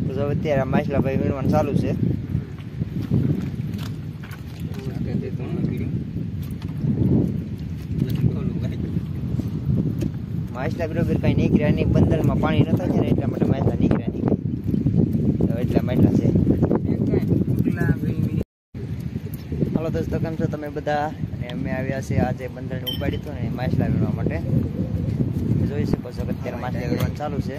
જો અત્યારે માછલા ભાઈ વીણવાનું ચાલુ છે। માછલા બરોબર કઈ નીકળ્યા નહીં, બંદરમાં પાણી નતા છે ને એટલા માટે માછલા નીકળ્યા નહીં, તો એટલા માછલા છે। હાલો દોસ્તો, કેમ છો તમે બધા? અને અમે આવ્યા છે આજે બંદરને ઉપાડી હતું ને માછલા વીણવા માટે। જોઈ શકો છો કે અત્યારે માછલા વીણવાનું ચાલુ છે।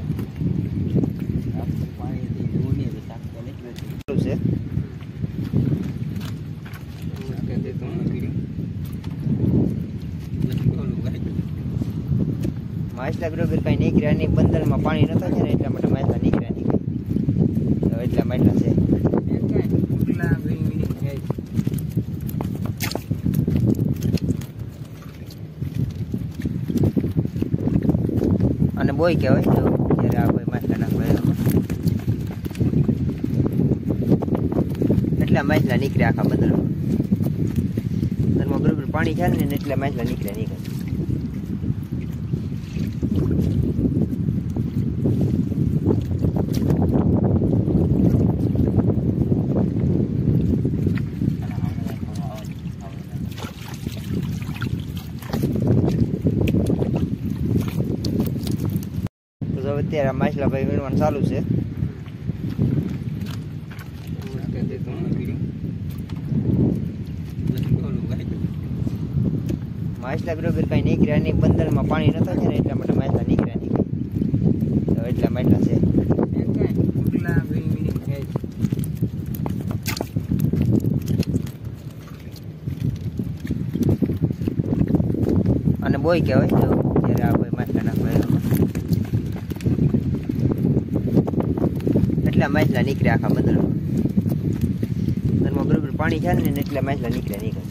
માછલા બરોબર કઈ નીકળ્યા નહીં, બંદરમાં પાણી નતા છે ને એટલા માટે માછલા નીકળ્યા નહીં, તો એટલા માછલા છે। અને બોય કહેવાય તો ત્યારે આ કોઈ માછલા નાખવા એટલા માછલા નીકળ્યા આખા બંદરમાં બરોબર પાણી છે ને એટલા માછલા નીકળ્યા નીકળે। અત્યારે માછલા ભાઈ વીણવાનું ચાલુ છે। માછલા બરોબર કઈ નીકળ્યા નહીં, બંદરમાં પાણી નતા છે ને એટલા માટે માછલા નીકળ્યા નહીં, તો એટલા માછલા છે। અને બોય કહેવાય તો ત્યારે આ કોઈ માછલા નાખવા એટલા માછલા નીકળ્યા આખા બંદરમાં બરોબર પાણી છે ને એટલા માછલા નીકળ્યા નીકળે।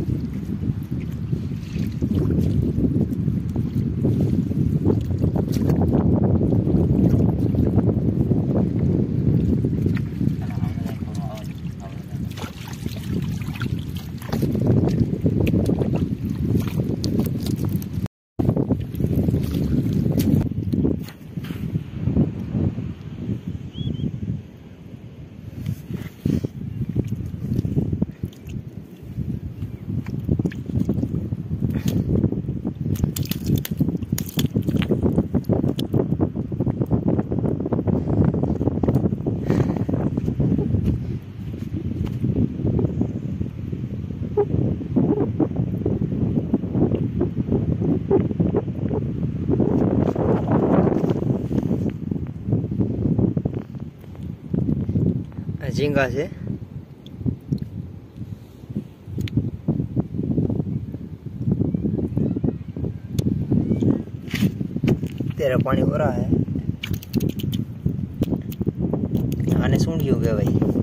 झींगा છે, तेरा पानी हो रहा है। आने सूंढियों गए भाई।